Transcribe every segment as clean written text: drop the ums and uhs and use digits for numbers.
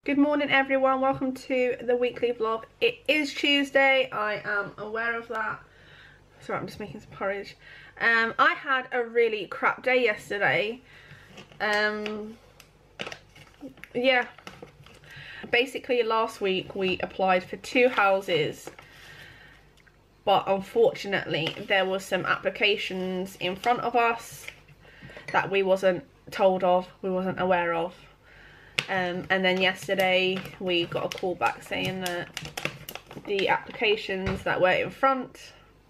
Good morning everyone, welcome to the weekly vlog. It is Tuesday, I am aware of that. Sorry, I'm just making some porridge. I had a really crap day yesterday. Yeah. Basically last week we applied for 2 houses. But unfortunately there was some applications in front of us that we wasn't told of, we wasn't aware of. And then yesterday we got a call back saying that the applications that were in front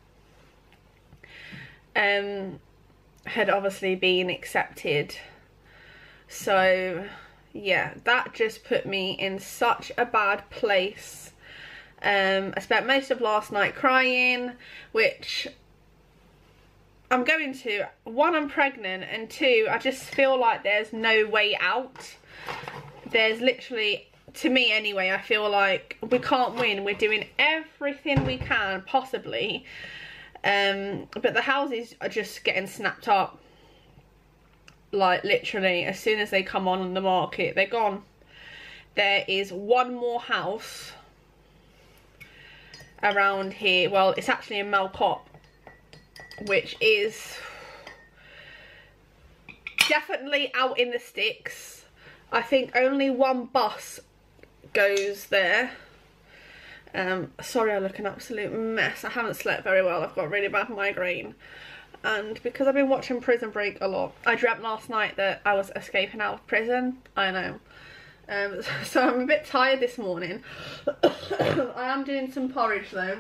had obviously been accepted. So yeah, that just put me in such a bad place. I spent most of last night crying, which I'm going to. 1, I'm pregnant, and 2, I just feel like there's no way out. There's literally, to me anyway, I feel like we can't win. We're doing everything we can possibly, but the houses are just getting snapped up. Like literally as soon as they come on the market, they're gone. There is one more house around here. Well, it's actually in Malcott, which is definitely out in the sticks. I think only 1 bus goes there. Sorry, I look an absolute mess. I haven't slept very well. I've got a really bad migraine. And because I've been watching Prison Break a lot, I dreamt last night that I was escaping out of prison. I know. So I'm a bit tired this morning. I am doing some porridge though.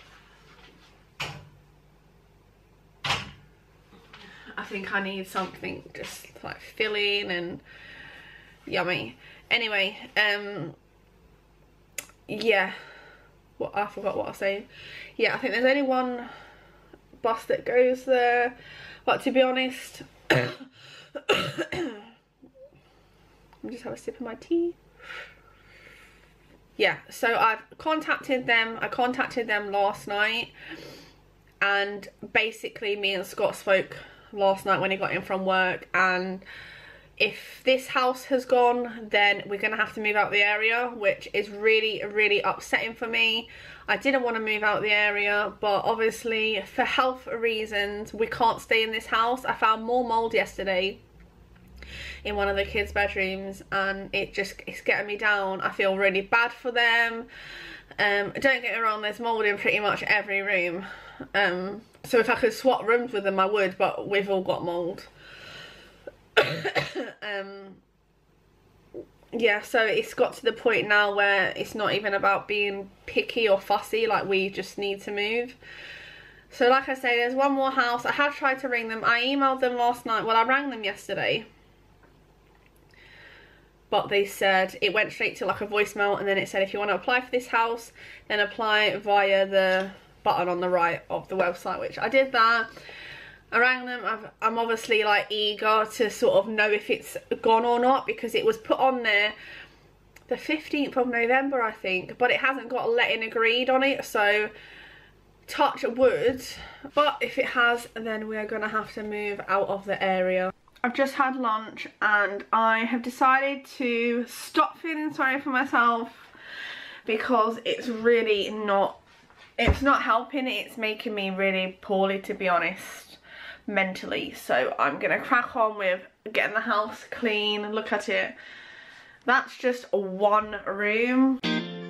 I think I need something just like filling and yummy. Anyway, yeah, I forgot what I was saying. Yeah, I think there's only 1 bus that goes there, but to be honest, let me just have a sip of my tea. Yeah, so I've contacted them. I contacted them last night, and basically me and Scott spoke last night when he got in from work, and if this house has gone, then we're going to have to move out the area, which is really upsetting for me. I didn't want to move out the area, but obviously for health reasons we can't stay in this house. I found more mold yesterday in one of the kids' bedrooms, and it's getting me down. I feel really bad for them. Don't get me wrong, there's mold in pretty much every room. So if I could swap rooms with them I would, but we've all got mold. Yeah, so it's got to the point now where it's not even about being picky or fussy, like we just need to move. So like I say, there's 1 more house. I have tried to ring them. I emailed them last night. Well, I rang them yesterday, but they said it went straight to like a voicemail, and then it said if you want to apply for this house, then apply via the button on the right of the website, which I did that. I rang them. I'm obviously like eager to sort of know if it's gone or not, because it was put on there the 15th of November I think, but it hasn't got a letting agreed on it, so touch wood. But if it has, then we are going to have to move out of the area. I've just had lunch and I have decided to stop feeling sorry for myself, because it's really not, it's not helping. It's making me really poorly, to be honest, mentally. So I'm gonna crack on with getting the house clean. Look at it, that's just 1 room.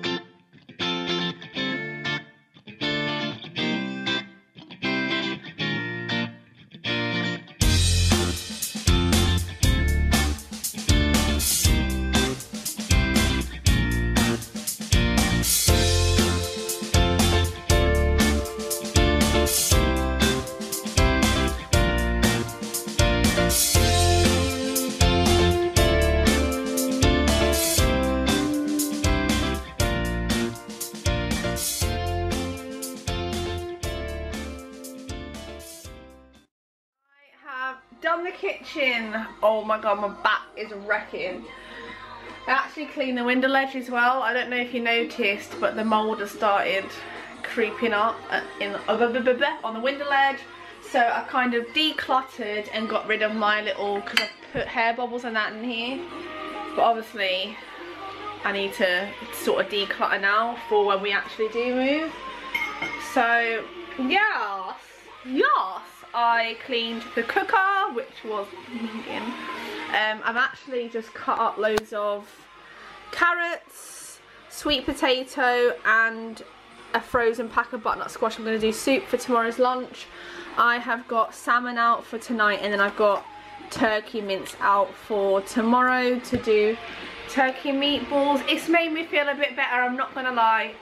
Done the kitchen. Oh my god, my back is wrecking. I actually cleaned the window ledge as well. I don't know if you noticed, but the mold has started creeping up on the window ledge. So I kind of decluttered and got rid of my little, because I put hair bubbles and that in here. But obviously I need to sort of declutter now for when we actually do move. So yes, I cleaned the cooker, which was medium. I've actually just cut up loads of carrots, sweet potato and a frozen pack of butternut squash. I'm going to do soup for tomorrow's lunch. I have got salmon out for tonight, and then I've got turkey mince out for tomorrow to do turkey meatballs. It's made me feel a bit better, I'm not going to lie.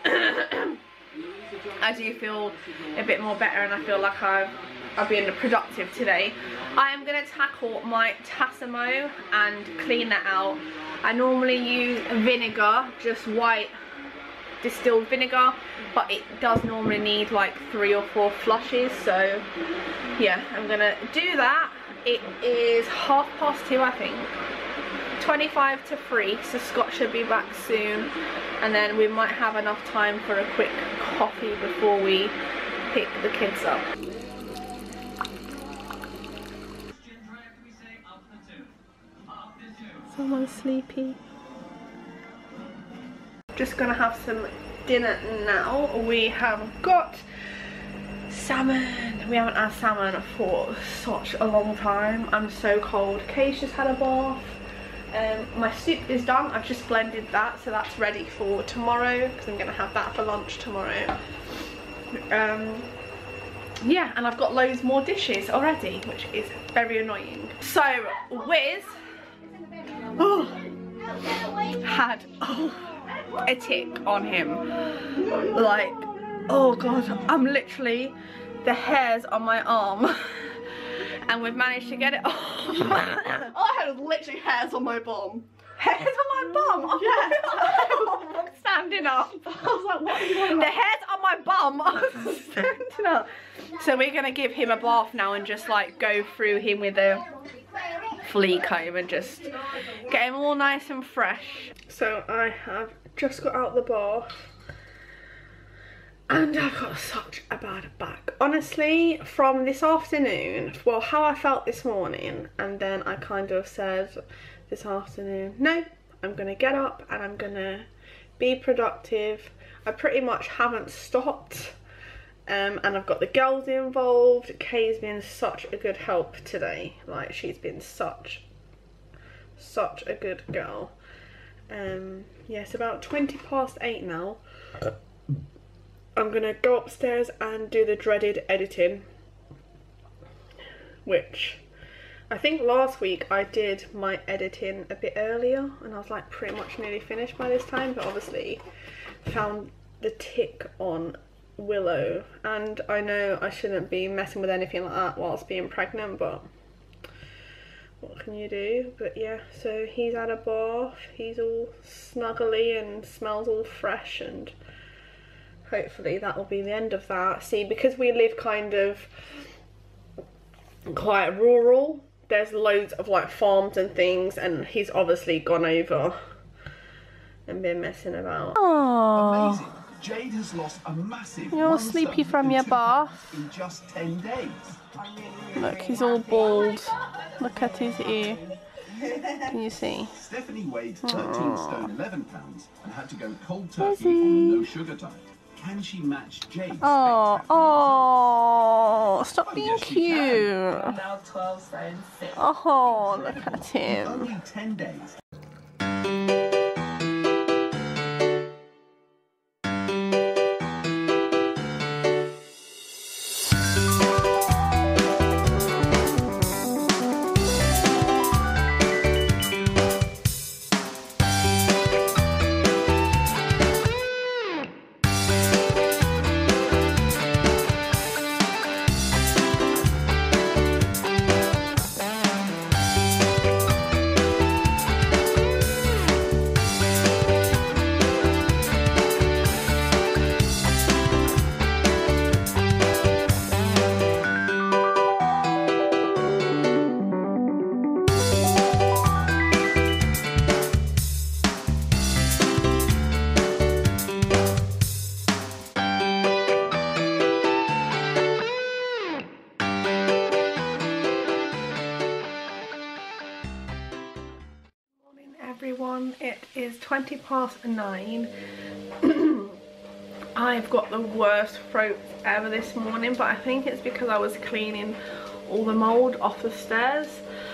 I do feel a bit more better, and I feel like I've been productive today. I am going to tackle my Tassimo and clean that out. I normally use vinegar, just white distilled vinegar, but it does normally need like 3 or 4 flushes, so yeah, I'm going to do that. It is 2:30, I think. 25 to 3, so Scott should be back soon, and then we might have enough time for a quick coffee before we pick the kids up. Someone's sleepy. Just gonna have some dinner now. We have got salmon. We haven't had salmon for such a long time. I'm so cold. Kay's just had a bath. My soup is done. I've just blended that, so that's ready for tomorrow because I'm gonna have that for lunch tomorrow. Yeah, and I've got loads more dishes already, which is very annoying. So Wiz had a tick on him. Like, oh god, I'm literally, the hairs on my arm and we've managed to get it off. I had literally hairs on my bum. Hairs on my bum? Oh, yeah. I'm standing up. I was like, what are you on about? The hairs on my bum. I'm standing up. So we're gonna give him a bath now and just like go through him with a flea comb and just get him all nice and fresh. So I have just got out the bath and I've got such a bad back. Honestly, from this afternoon, well, how I felt this morning, and then I kind of said this afternoon, no, I'm gonna get up and I'm gonna be productive. I pretty much haven't stopped. And I've got the girls involved. Kay's been such a good help today. Like, she's been such a good girl. Yeah, it's about 8:20 now. I'm gonna go upstairs and do the dreaded editing, which I think last week I did my editing a bit earlier and I was like pretty much nearly finished by this time, but obviously found the tick on Willow, and I know I shouldn't be messing with anything like that whilst being pregnant, but what can you do? But yeah, so he's had a bath, he's all snuggly and smells all fresh, and hopefully that will be the end of that. See, because we live kind of quite rural, there's loads of like farms and things, and he's obviously gone over and been messing about. Aww. Amazing. Jade has lost a massive. You're all sleepy from your bath. In just 10 days. Look, he's all bald. Look at his ear. Can you see? Stephanie weighed 13 stone 11 pounds and had to go cold turkey on the no sugar diet. Can she match Jade's? Oh, stop being cute. Now 12 stone 6. Oh, look at him. Only 10 days. 9:20. I've got the worst throat ever this morning, but I think it's because I was cleaning all the mold off the stairs.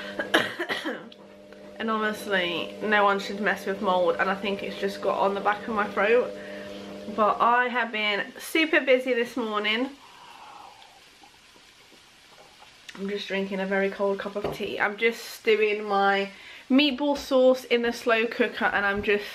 And obviously no one should mess with mold, and I think it's just got on the back of my throat. But I have been super busy this morning. I'm just drinking a very cold cup of tea. I'm just stewing my meatball sauce in the slow cooker, and I'm just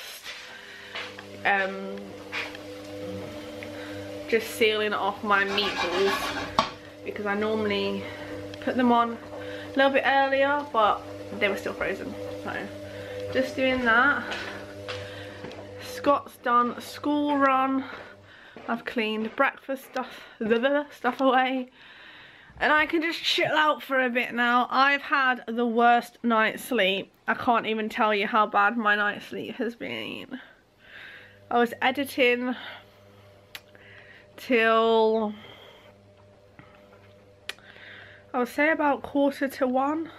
sealing off my meatballs because I normally put them on a little bit earlier, but they were still frozen. So just doing that. Scott's done school run. I've cleaned breakfast stuff away, and I can just chill out for a bit now. I've had the worst night's sleep. I can't even tell you how bad my night's sleep has been. I was editing till, I would say, about 1:45.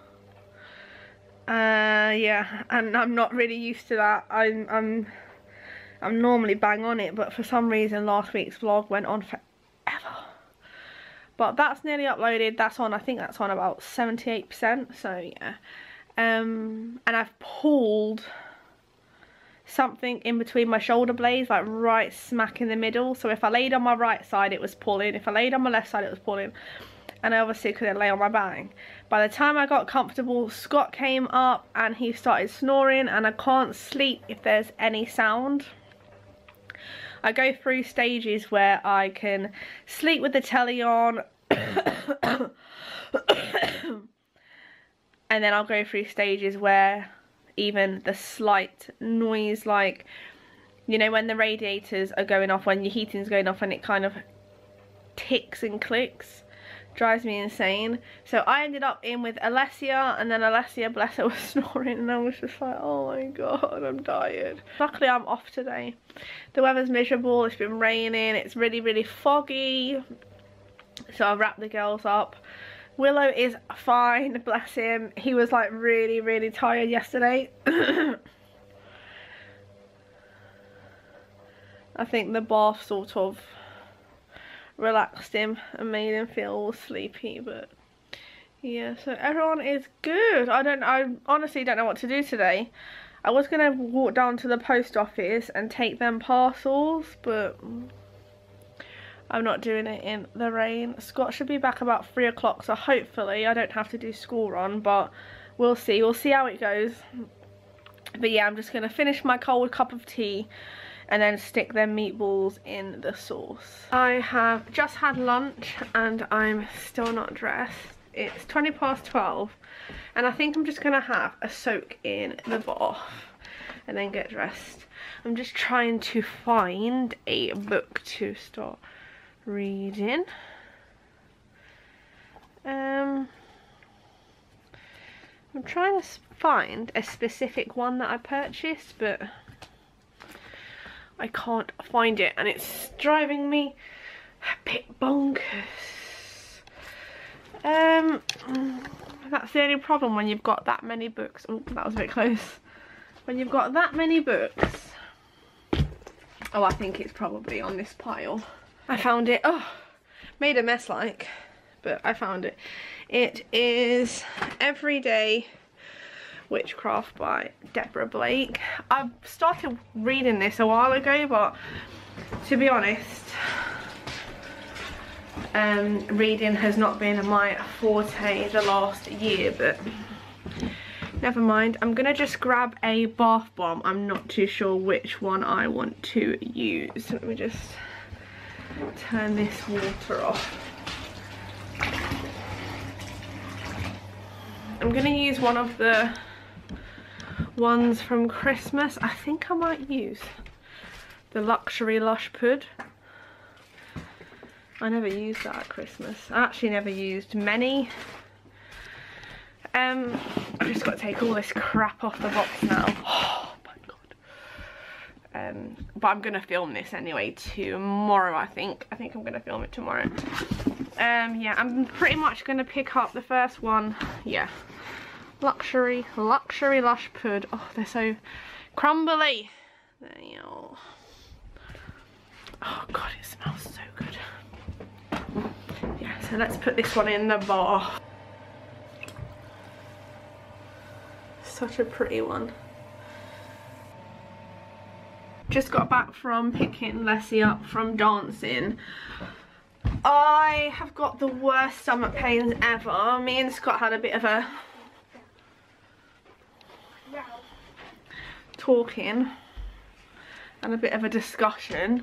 Yeah, and I'm not really used to that. I'm normally bang on it, but for some reason last week's vlog went on forever. But that's nearly uploaded. That's on, I think that's on about 78%, so yeah. And I've pulled something in between my shoulder blades, like right smack in the middle. So if I laid on my right side, it was pulling. If I laid on my left side, it was pulling. And I obviously couldn't lay on my back. By the time I got comfortable, Scott came up and he started snoring, and I can't sleep if there's any sound. I go through stages where I can sleep with the telly on, and then I'll go through stages where even the slight noise, like, you know, when the radiators are going off, when your heating's going off and it kind of ticks and clicks, drives me insane. So I ended up in with Alessia, and then Alessia, bless her, was snoring, and I was just like, oh my god, I'm tired. Luckily I'm off today. The weather's miserable, it's been raining, it's really, really foggy. So I've wrapped the girls up. Willow is fine, bless him. He was like really, really tired yesterday. I think the bath sort of relaxed him and made him feel all sleepy, but yeah, so everyone is good. I honestly don't know what to do today. I was gonna walk down to the post office and take them parcels, but I'm not doing it in the rain. Scott should be back about 3 o'clock, so hopefully I don't have to do school run, but we'll see how it goes. But yeah, I'm just gonna finish my cold cup of tea and then stick them meatballs in the sauce. I have just had lunch and I'm still not dressed. It's 12:20, and I think I'm just gonna have a soak in the bath and then get dressed. I'm just trying to find a book to start reading. I'm trying to find a specific one that I purchased, but I can't find it, and it's driving me a bit bonkers. That's the only problem when you've got that many books. Oh, that was a bit close. When you've got that many books. Oh, I think it's probably on this pile. I found it. Oh, made a mess like, but I found it. It is Everyday Witchcraft by Deborah Blake. I started reading this a while ago, but to be honest, reading has not been my forte the last year, but never mind. I'm gonna just grab a bath bomb. I'm not too sure which one I want to use. Let me just turn this water off. I'm gonna use one of the ones from Christmas. I think I might use the Luxury Lush Pud. I never used that at Christmas. I actually never used many. I've just got to take all this crap off the box now. Oh my god. But I'm gonna film this anyway tomorrow. I think I'm gonna film it tomorrow. Yeah, I'm pretty much gonna pick up the first one. Yeah, Luxury Lush Pud. Oh, they're so Crumbly. There you go. Oh god, it smells so good. Yeah, so let's put this one in the bar. Such a pretty one. Just got back from picking Lessie up from dancing. I have got the worst stomach pains ever. Me and Scott had a bit of a talking and a bit of a discussion,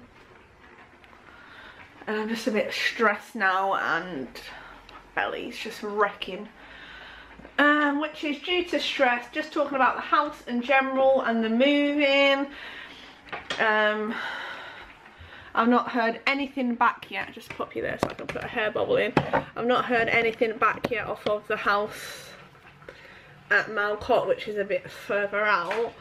and I'm just a bit stressed now and my belly's just wrecking, which is due to stress, just talking about the house in general and the moving. I've not heard anything back yet. Just pop you there so I can put a hair bubble in. I've not heard anything back yet off of the house at Malcott, which is a bit further out.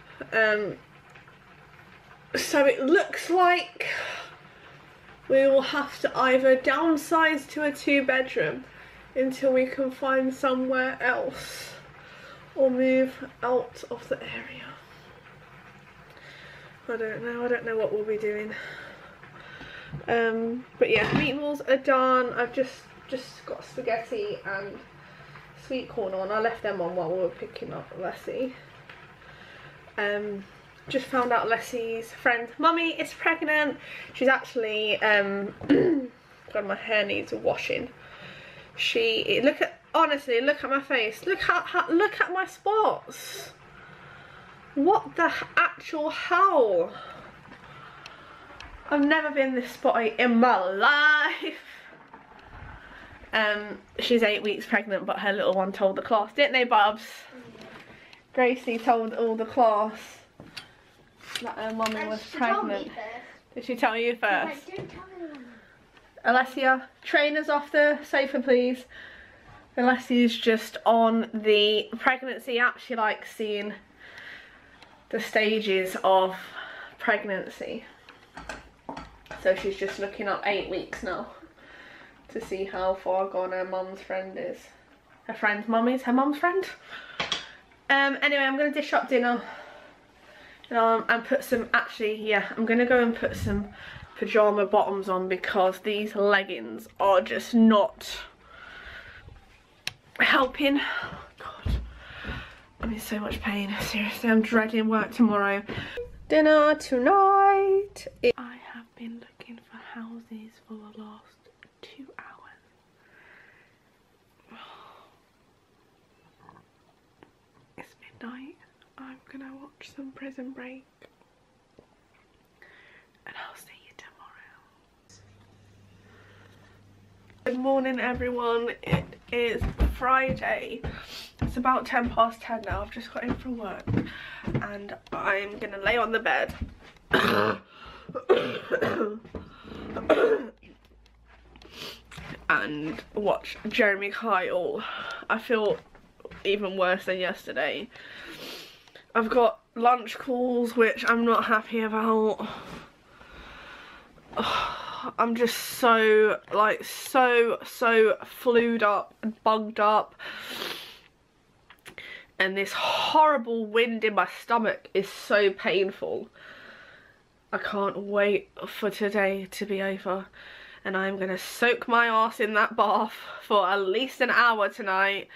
So it looks like we will have to either downsize to a 2-bedroom until we can find somewhere else, or move out of the area. I don't know what we'll be doing. But yeah, meatballs are done. I've just got spaghetti and sweet corn on. I left them on while we were picking up Lessie. Just found out Lessie's friend's mummy is pregnant. She's actually God, my hair needs washing. Honestly, look at my face. Look at my spots. What the actual hell? I've never been this spotty in my life. She's 8 weeks pregnant, but her little one told the class, didn't they, Bubs? Gracie told all the class that her mummy was pregnant. Did she tell you first? Alessia, trainers off the sofa, please. Alessia's just on the pregnancy app. She likes seeing the stages of pregnancy. So she's just looking up 8 weeks now to see how far gone her mum's friend is. Her friend's mum is her mum's friend. Anyway, I'm going to dish up dinner. And put some, I'm going to go and put some pyjama bottoms on because these leggings are just not helping. God, I'm in so much pain. Seriously, I'm dreading work tomorrow. Dinner tonight. I have been looking for houses for the last 2 hours. It's midnight. I'm gonna watch some Prison Break and I'll see you tomorrow. Good morning, everyone. It is Friday. It's about 10:10 now. I've just got in from work and I'm gonna lay on the bed and watch Jeremy Kyle. I feel even worse than yesterday. I've got lunch calls which I'm not happy about. I'm just so flued up and bugged up, and this horrible wind in my stomach is so painful. I can't wait for today to be over, and I'm gonna soak my ass in that bath for at least an hour tonight.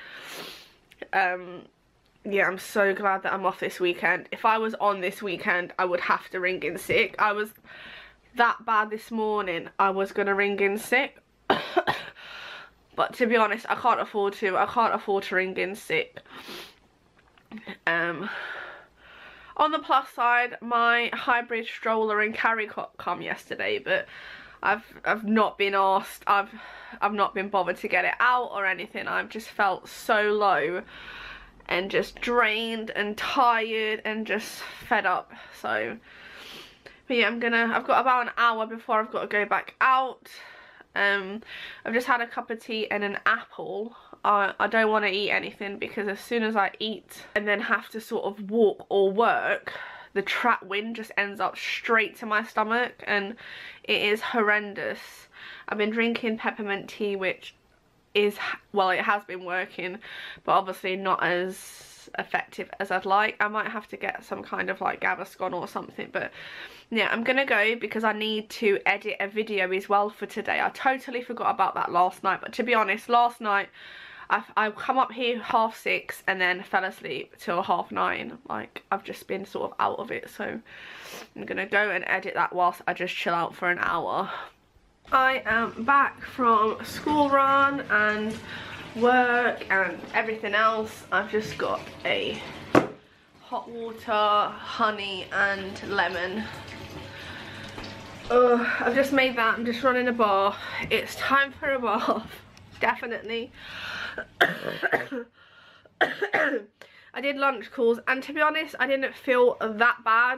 Yeah, I'm so glad that I'm off this weekend. If I was on this weekend, I would have to ring in sick. I was that bad this morning. I was gonna ring in sick. But to be honest, I can't afford to. I can't afford to ring in sick. On the plus side, my hybrid stroller and carry cot come yesterday, but I've not been asked. I've not been bothered to get it out or anything. I've just felt so low and just drained and tired and just fed up. So, but yeah, I've got about an hour before I've got to go back out. I've just had a cup of tea and an apple. I don't want to eat anything because as soon as I eat and then have to sort of walk or work, the trap wind just ends up straight to my stomach and it is horrendous. I've been drinking peppermint tea, which is, well, it has been working, but obviously not as effective as I'd like. I might have to get some kind of like Gaviscon or something, but yeah, I'm gonna go because I need to edit a video as well for today. I totally forgot about that last night, but to be honest, last night I come up here 6:30 and then fell asleep till 9:30. Like, I've just been sort of out of it, so I'm gonna go and edit that whilst I just chill out for an hour. I am back from school run and work and everything else. I've just got a hot water, honey and lemon. I've just made that. I'm just running a bath. It's time for a bath, definitely. I did lunch calls and to be honest I didn't feel that bad.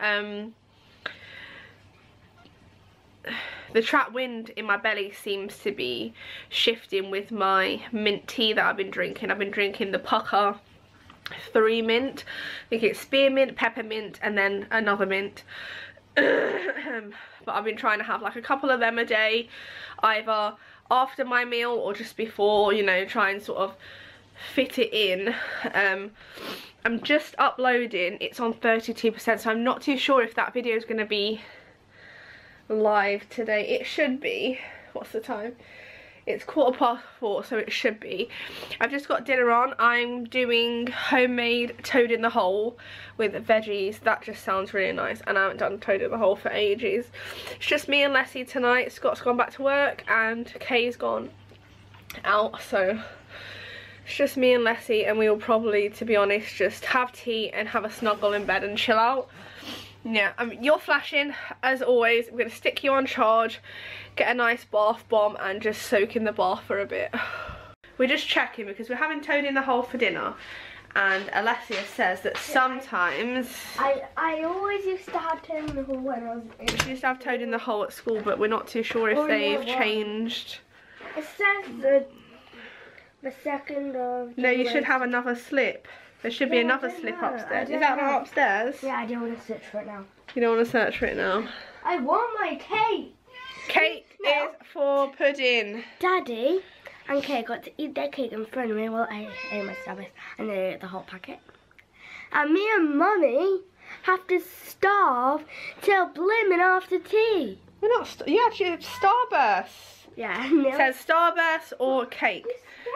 The trap wind in my belly seems to be shifting with my mint tea that I've been drinking. I've been drinking the Pukka 3 mint. I think it's spearmint, peppermint and then another mint. But I've been trying to have like a couple of them a day, either after my meal or just before, you know, try and sort of fit it in. I'm just uploading, it's on 32%, so I'm not too sure if that video is going to be live today. It should be. What's the time? It's 4:15, so it should be. I've just got dinner on. I'm doing homemade toad in the hole with veggies. That just sounds really nice, and I haven't done toad in the hole for ages. It's just me and Leslie tonight. Scott's gone back to work and Kay's gone out, so it's just me and Leslie, and we will probably, to be honest, just have tea and have a snuggle in bed and chill out. Yeah, you're flashing as always. I'm going to stick you on charge, get a nice bath bomb and just soak in the bath for a bit. We're just checking because we're having toad in the hole for dinner, and Alessia says that sometimes I always used to have toad in the hole when I was in. She used to have toad in the hole at school, but we're not too sure if they've changed. It says the 2nd of January. No, you should have another slip. There should be another slip upstairs. Is that not upstairs? Yeah, I don't want to search for it now. You don't want to search for it now? I want my cake. Cake is for pudding. Daddy and Kay got to eat their cake in front of me while I ate my Starburst and they ate the whole packet. And me and Mummy have to starve till blimmin' after tea. We're not. You actually have Starburst. Yeah. It says Starburst or cake.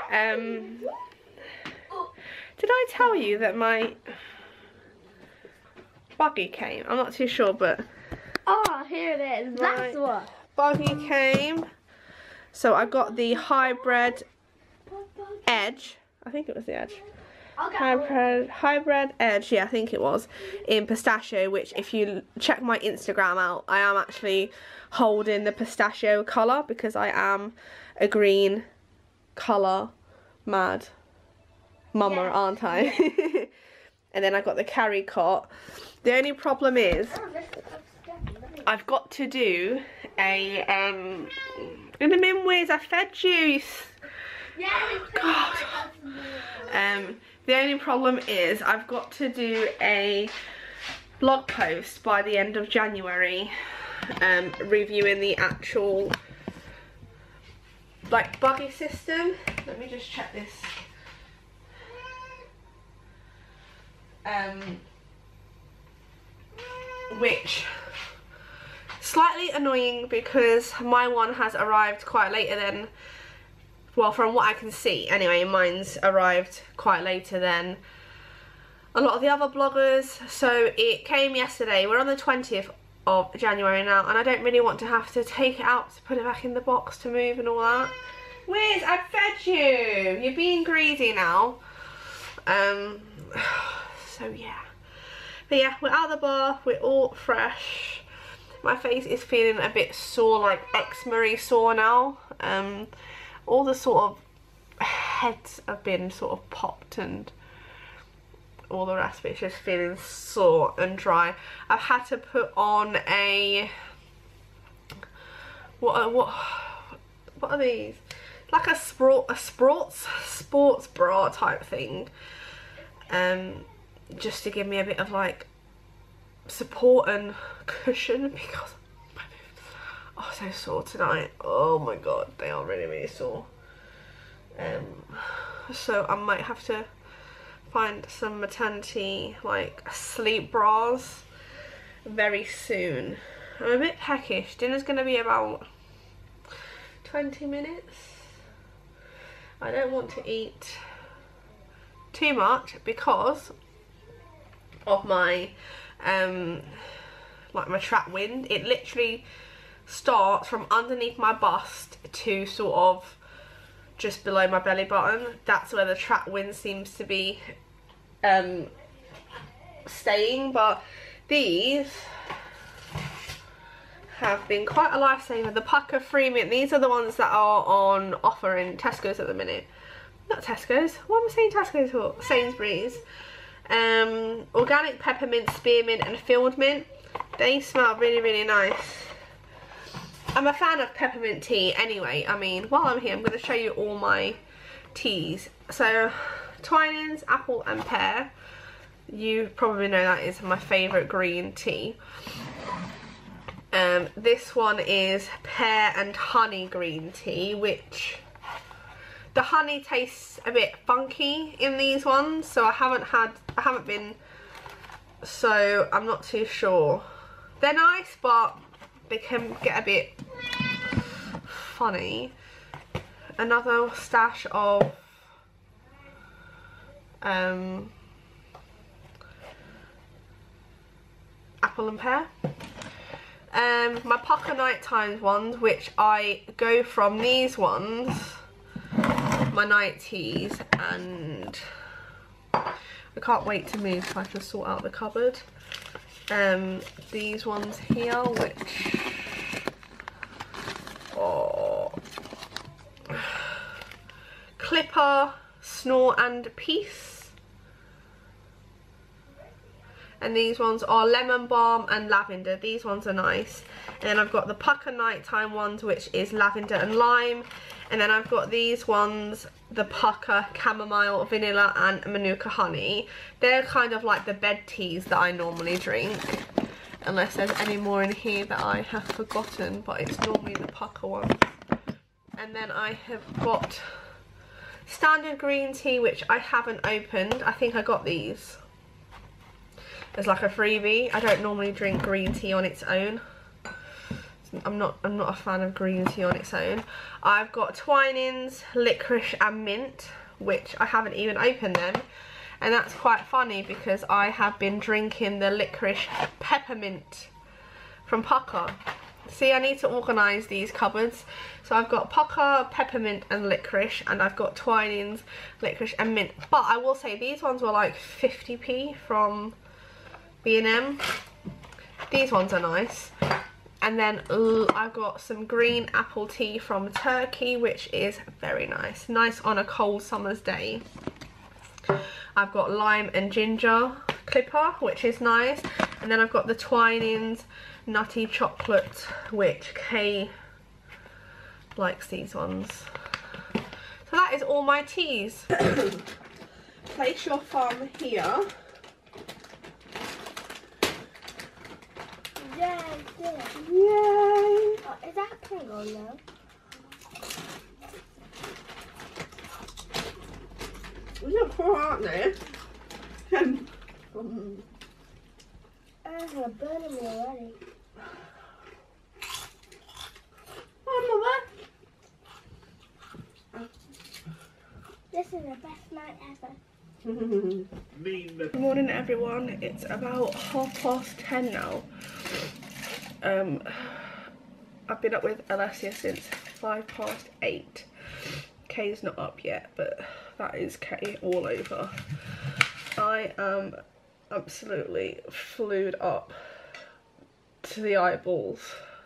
Did I tell you that my buggy came? I'm not too sure, but Oh, here it is. That's what. Buggy came. So I got the hybrid edge. I think it was the edge. Hybrid edge, yeah, I think it was, in pistachio, which if you check my Instagram out, I am actually holding the pistachio colour because I am a green colour mad mama, aren't I? And then I got the carry cot. The only problem is I've got to do a in the minways I fed juice. God. The only problem is I've got to do a blog post by the end of January, reviewing the actual like buggy system. Let me just check this. Which slightly annoying because my one has arrived quite later than, well, from what I can see anyway, mine's arrived quite later than a lot of the other bloggers. So it came yesterday. We're on the 20th of January now, and I don't really want to have to take it out to put it back in the box to move and all that. Wiz, I fed you. You're being greedy now. So yeah. But yeah, we're out of the bath, we're all fresh. My face is feeling a bit sore, like eczema-y sore now. All the sort of heads have been sort of popped and all the rest of it's just feeling sore and dry. I've had to put on a what are these? Like a sports bra type thing. Just to give me a bit of like support and cushion because my boobs are so sore tonight. Oh my god, they are really sore. So I might have to find some maternity like sleep bras very soon. I'm a bit peckish. Dinner's gonna be about 20 minutes. I don't want to eat too much because of my like my trap wind. It literally starts from underneath my bust to sort of just below my belly button. That's where the trap wind seems to be staying, but these have been quite a lifesaver. The Pucker Free Mint, these are the ones that are on offer in Tesco's at the minute. Not Tesco's, what am I saying Tesco's for? Sainsbury's. Organic peppermint, spearmint and field mint. They smell really, really nice. I'm a fan of peppermint tea anyway. I mean, while I'm here, I'm going to show you all my teas. So, Twinings, apple and pear. You probably know that is my favourite green tea. This one is pear and honey green tea, which the honey tastes a bit funky in these ones, so I haven't been, so I'm not too sure. They're nice, but they can get a bit funny. Another stash of apple and pear. My Pucker Nighttime ones, which I go from these ones, my night teas, and I can't wait to move so I can sort out the cupboard. These ones here, which are Clipper, Snore and Peace. And these ones are Lemon Balm and Lavender. These ones are nice. And then I've got the Pucker Nighttime ones, which is Lavender and Lime. And then I've got these ones, the Pucker Chamomile, Vanilla and Manuka Honey. They're kind of like the bed teas that I normally drink. Unless there's any more in here that I have forgotten. But it's normally the Pucker ones. And then I have got standard green tea, which I haven't opened. I think I got these as like a freebie. I don't normally drink green tea on its own. I'm not a fan of green tea on its own. I've got Twinings, licorice and mint, which I haven't even opened them. And that's quite funny because I have been drinking the licorice peppermint from Pucker. See, I need to organise these cupboards. So I've got Pucker, peppermint and licorice, and I've got Twinings, licorice and mint. But I will say these ones were like 50p from B&M. These ones are nice. And then I've got some green apple tea from Turkey, which is very nice. Nice on a cold summer's day. I've got lime and ginger Clipper, which is nice. And then I've got the Twinings nutty chocolate, which Kay likes these ones. So that is all my teas. Place your thumb here. Yeah, yeah. Yay! Oh, is that pink on now? These are poor, aren't they? They're burning me already. Oh, Mother! This is the best night ever. Good morning, everyone. It's about 10:30 now. I've been up with Alessia since 8:05. Kay's not up yet, but that is Kay all over. I am absolutely flued up to the eyeballs.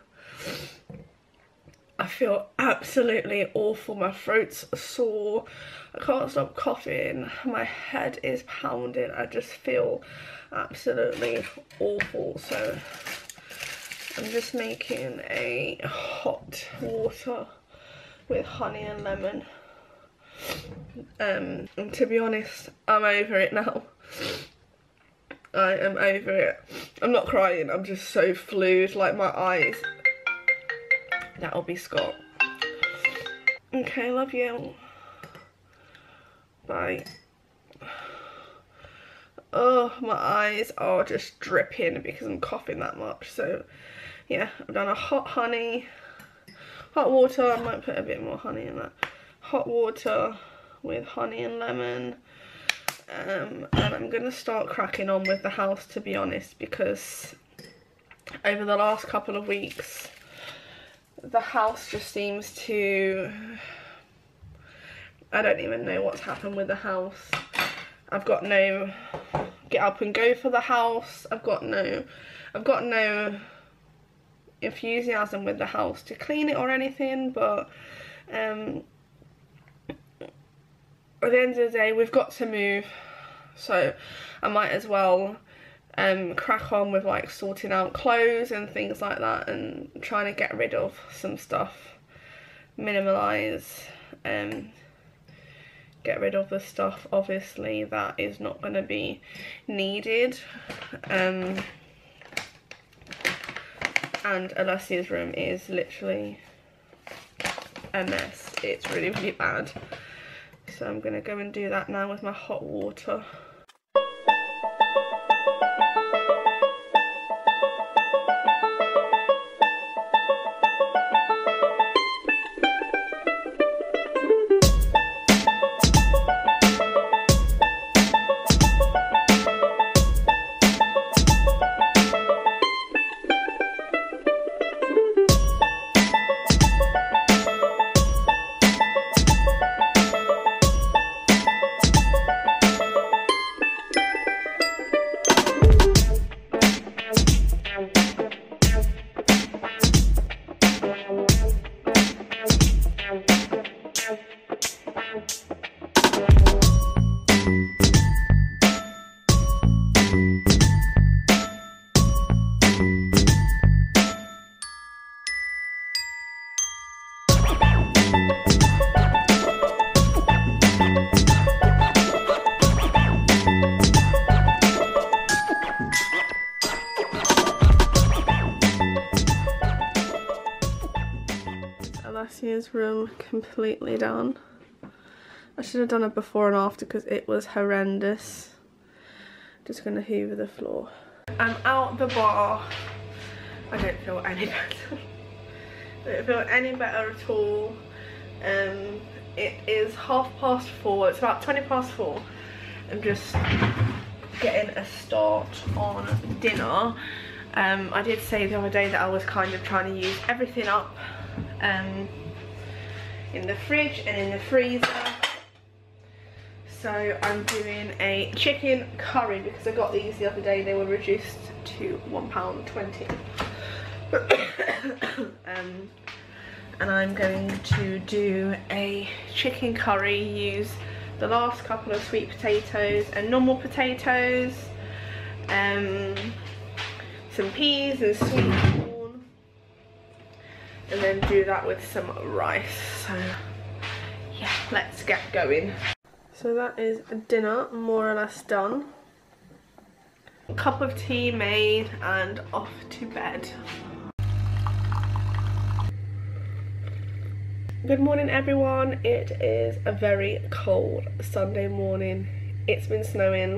I feel absolutely awful. My throat's sore. I can't stop coughing. My head is pounding. I just feel absolutely awful. So I'm just making a hot water with honey and lemon. And to be honest, I'm over it now. I am over it. I'm not crying. I'm just so flued. Like my eyes. That'll be Scott. Okay, love you. Like, oh, my eyes are just dripping because I'm coughing that much. So yeah, I've done a hot water. I might put a bit more honey in that. Hot water with honey and lemon. And I'm gonna start cracking on with the house, to be honest, because over the last couple of weeks the house just seems to, I don't even know what's happened with the house. I've got no get up and go for the house. I've got no enthusiasm with the house to clean it or anything, but at the end of the day we've got to move, so I might as well crack on with like sorting out clothes and things like that and trying to get rid of some stuff, minimalise, get rid of the stuff obviously that is not going to be needed. And Alessia's room is literally a mess. It's really, really bad. So I'm going to go and do that now with my hot water. Alessia's room completely done. I should have done a before and after because it was horrendous. Just gonna hoover the floor. I'm out the bar. I don't feel any better. I don't feel any better at all. It is 4:30. It's about 4:20. I'm just getting a start on dinner. I did say the other day that I was kind of trying to use everything up in the fridge and in the freezer. So I'm doing a chicken curry because I got these the other day. They were reduced to £1.20. And I'm going to do a chicken curry, use the last couple of sweet potatoes and normal potatoes, some peas and sweet corn, and then do that with some rice. So yeah, let's get going. So that is dinner more or less done. A cup of tea made and off to bed. Good morning everyone. It is a very cold Sunday morning. It's been snowing.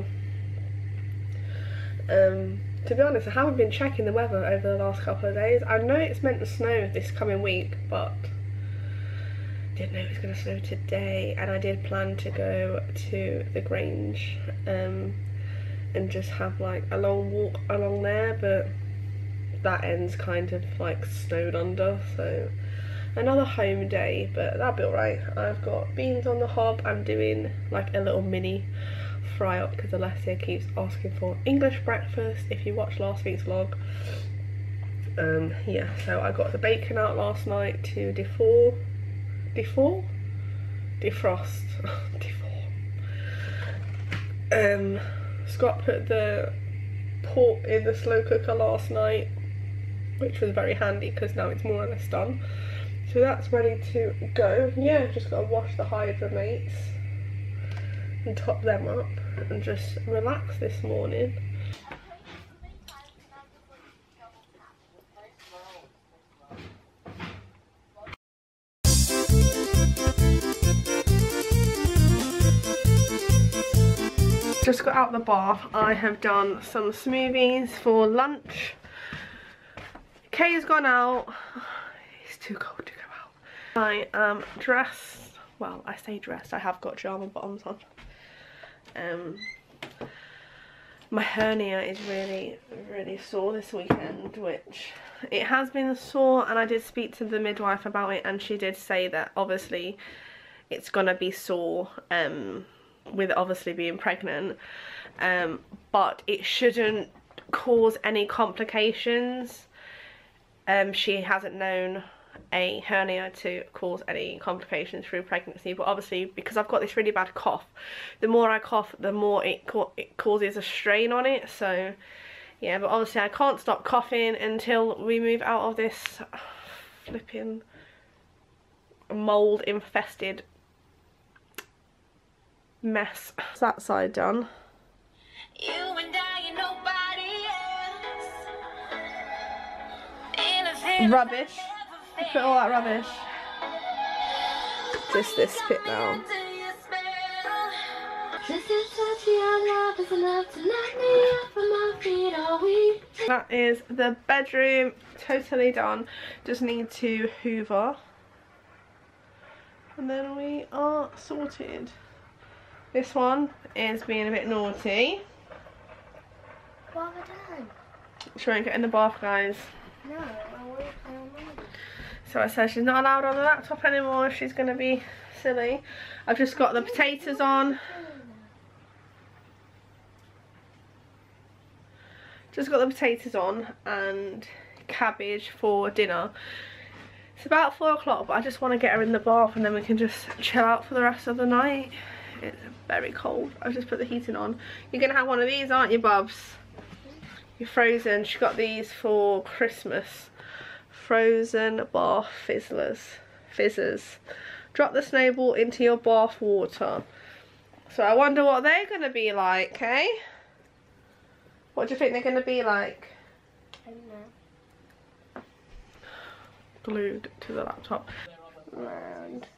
To be honest, I haven't been checking the weather over the last couple of days. I know it's meant to snow this coming week, but didn't know it was going to snow today. And I did plan to go to the Grange and just have like a long walk along there, but that end's kind of like snowed under, so another home day, but that'll be alright. I've got beans on the hob. I'm doing like a little mini fry up because Alessia keeps asking for English breakfast if you watched last week's vlog. Yeah, so I got the bacon out last night to defrost. Scott put the pork in the slow cooker last night, which was very handy because now it's more or less done. So that's ready to go. Yeah, just gotta wash the Hydra mates and top them up and just relax this morning. Just got out the bath. I have done some smoothies for lunch. Kay's gone out. It's too cold to go out. I am dressed. Well, I say dressed. I have got pajama bottoms on. My hernia is really sore this weekend, which it has been sore, and I did speak to the midwife about it, and she did say that obviously it's gonna be sore with obviously being pregnant, but it shouldn't cause any complications. She hasn't known a hernia to cause any complications through pregnancy, but obviously because I've got this really bad cough, the more I cough the more it causes a strain on it. So yeah, but obviously I can't stop coughing until we move out of this flipping mold infested mess. That side done. You and I and nobody else. Rubbish. Put all that rubbish. Just this bit now. That is the bedroom, totally done. Just need to hoover. And then we are sorted. This one is being a bit naughty. What have I done? She won't get in the bath, guys. No, I want to play on mine. So I said she's not allowed on the laptop anymore. She's going to be silly. I've just got the potatoes on. Just got the potatoes on and cabbage for dinner. It's about 4 o'clock, but I just want to get her in the bath and then we can just chill out for the rest of the night. It's very cold. I've just put the heating on. You're going to have one of these, aren't you, Bubs? You're frozen. She got these for Christmas. Frozen bath fizzers. Drop the snowball into your bath water. So I wonder what they're going to be like, eh? What do you think they're going to be like? I don't know. Glued to the laptop. And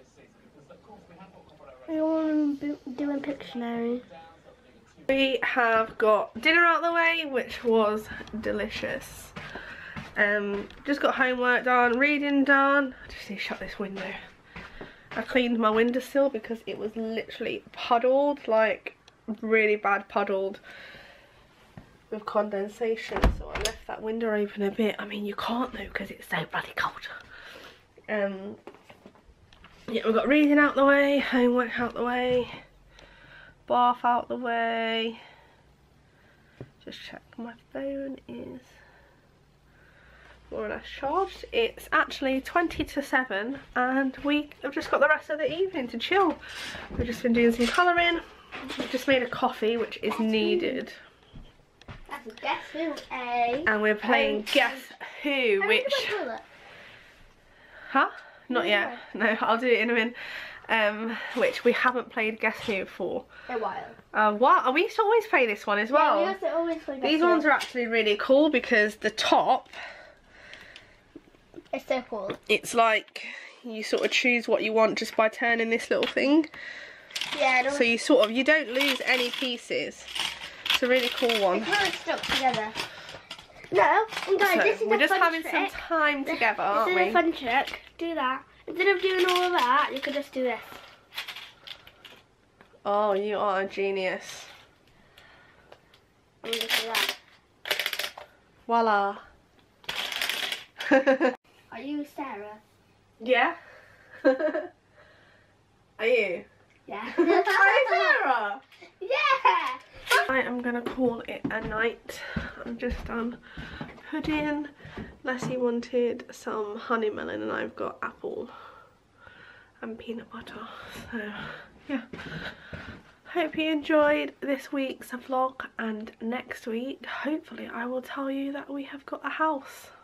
I'm doing Pictionary. We have got dinner out the way, which was delicious. Just got homework done, reading done. I just need to shut this window. I cleaned my windowsill because it was literally puddled, like really bad puddled with condensation. So I left that window open a bit. I mean, you can't though because it's so bloody cold. Yeah, we've got reading out the way, homework out the way, bath out the way. Just check my phone is more or less charged. It's actually 20 to 7 and we have just got the rest of the evening to chill. We've just been doing some colouring. We've just made a coffee, which is needed. That's a Guess Who, eh? And we're playing Guess Who, which... Huh? Not yet. No, I'll do it in a minute. Which we haven't played Guess Who for a while. What? We used to always play this one as well. Yeah, we used to always play These ones are actually really cool because the top... It's so cool. It's like you sort of choose what you want just by turning this little thing. Yeah. So you sort of, you don't lose any pieces. It's a really cool one. It's not stuck together. No, and guys, So this is we're a just fun having trick. some time together, aren't This we? is a fun trick. Do that. Instead of doing all of that, you could just do this. Oh, you are a genius. I'm gonna do that. Voila. Are you Sarah? Yeah? Are you? Yeah. Are you Sarah? Yeah. I am gonna call it a night. I've just done pudding. Leslie wanted some honey melon and I've got apple and peanut butter. So yeah. Hope you enjoyed this week's vlog, and next week hopefully I will tell you that we have got a house.